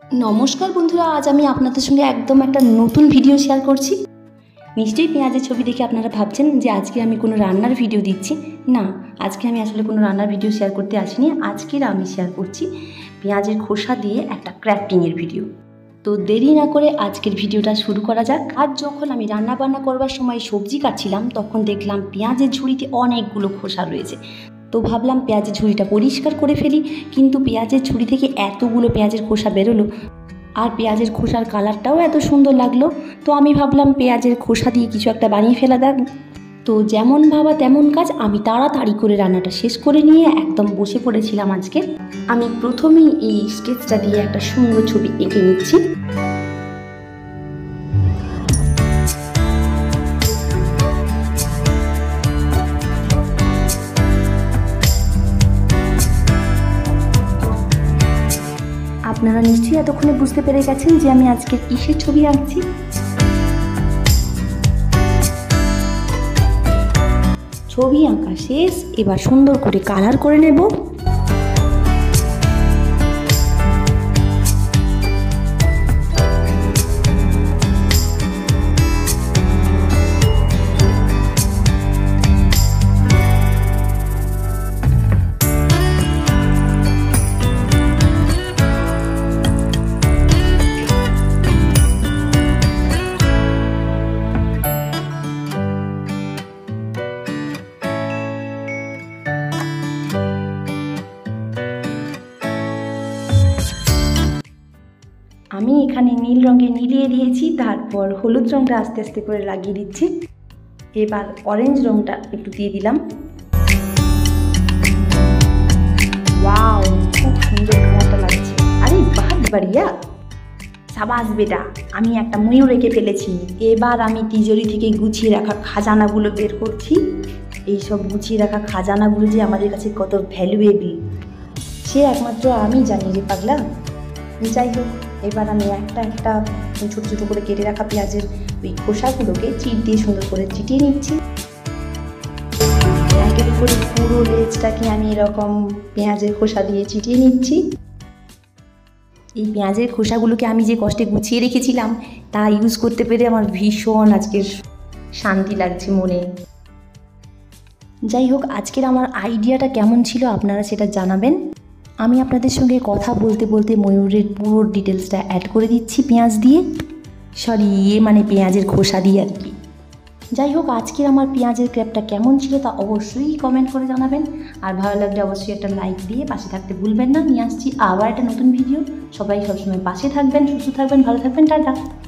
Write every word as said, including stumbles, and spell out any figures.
नमस्कार बंधुरा आज আমি আপনাদের সঙ্গে একদম একটা নতুন ভিডিও শেয়ার করছি। নিশ্চয়ই পেঁয়াজের ছবি দেখে আপনারা ভাবছেন যে আজকে আমি কোনো রান্নার ভিডিও দিচ্ছি। না, আজকে আমি আসলে কোনো রান্নার ভিডিও শেয়ার করতে আসিনি। আজকের আমি শেয়ার করছি পেঁয়াজের খোসা দিয়ে একটা ক্র্যাফটিংয়ের ভিডিও। তো দেরি না করে আজকের ভিডিওটা শুরু করা যাক। আজ যখন আমি রান্না বান্না করবার সময় সবজি কাটছিলাম তখন দেখলাম পেঁয়াজের ঝুড়িতে অনেকগুলো খোসা রয়েছে। তো ভাবলাম পেঁয়াজের ঝুড়িটা পরিষ্কার করে ফেলি, কিন্তু পেঁয়াজের ঝুড়ি থেকে এতগুলো পেঁয়াজের খোসা বেরোলো আর পেঁয়াজের খোসার কালারটাও এত সুন্দর লাগলো। তো আমি ভাবলাম পেঁয়াজের খোসা দিয়ে কিছু একটা বানিয়ে ফেলা যাক। তো যেমন ভাবা তেমন কাজ, আমি তাড়াতাড়ি করে রান্নাটা শেষ করে নিয়ে একদম বসে পড়েছিলাম। আজকে আমি প্রথমেই এই স্কেচটা দিয়ে একটা সুন্দর ছবি এঁকে নিচ্ছি। আপনারা নিশ্চয়ই এতক্ষণে বুঝতে পেরে গেছেন যে আমি আজকে কিসের ছবি আঁকছি। ছবি আঁকা শেষ, এবার সুন্দর করে কালার করে নেব। আমি এখানে নীল রঙে মিলিয়ে দিয়েছি, তারপর হলুদ রঙটা আস্তে আস্তে করে লাগিয়ে দিচ্ছি। এবার অরেঞ্জ রঙটা একটু দিয়ে দিলাম। ওয়াও, খুব সুন্দর কালারটা লাগছে। আরে বাহ বাড়িয়া, সাবাস বেটা, আমি একটা ময়ূর এঁকে ফেলেছি। এবার আমি তিজোরি থেকে গুছিয়ে রাখা খাজানাগুলো বের করছি। এইসব গুছিয়ে রাখা খাজানাগুলো যে আমাদের কাছে কত ভ্যালুয়েবল সে একমাত্র আমি জানি রে পাগলা। যাই হোক, এবার আমি একটা একটা ছোটো ছোটো করে কেটে রাখা পেঁয়াজের ওই খোসাগুলোকে চিট দিয়ে সুন্দর করে চিটিয়ে নিচ্ছি। একের করে পুরো লেজটাকে আমি এরকম পেঁয়াজের খোসা দিয়ে চিটিয়ে নিচ্ছি। এই পেঁয়াজের খোসাগুলোকে আমি যে কষ্টে গুছিয়ে রেখেছিলাম তা ইউজ করতে পেরে আমার ভীষণ আজকের শান্তি লাগছে মনে। যাই হোক, আজকের আমার আইডিয়াটা কেমন ছিল আপনারা সেটা জানাবেন। আমি আপনাদের সঙ্গে কথা বলতে বলতে ময়ূরের পুরো ডিটেলসটা অ্যাড করে দিচ্ছি পেঁয়াজ দিয়ে, সরি ইয়ে মানে পেঁয়াজের খোসা দিয়ে আর কি। যাই হোক, আজকের আমার পেঁয়াজের ক্র্যাপটা কেমন ছিল তা অবশ্যই কমেন্ট করে জানাবেন। আর ভালো লাগলে অবশ্যই একটা লাইক দিয়ে পাশে থাকতে ভুলবেন না। নিয়ে আসছি আবার একটা নতুন ভিডিও। সবাই সবসময় পাশে থাকবেন, সুস্থ থাকবেন, ভালো থাকবেন, টাটা।